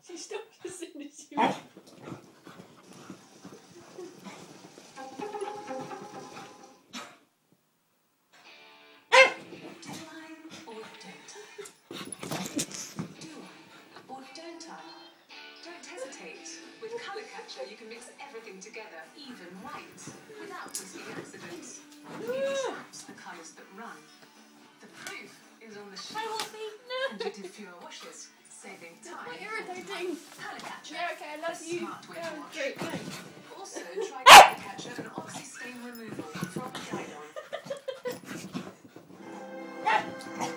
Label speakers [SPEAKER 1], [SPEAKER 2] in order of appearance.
[SPEAKER 1] She stopped as soon as you.
[SPEAKER 2] With colour catcher, you can mix everything together, even white, without risking accidents. It traps the colours that run. The proof is on the shelf. And you do fewer washes, saving time.
[SPEAKER 1] Quite irritating.
[SPEAKER 2] Colour catcher.
[SPEAKER 1] Yeah, okay, I love
[SPEAKER 2] a
[SPEAKER 1] you.
[SPEAKER 2] smart way to wash.
[SPEAKER 1] Great, thanks.
[SPEAKER 2] Also, try colour catcher and oxy stain removal from Guidon.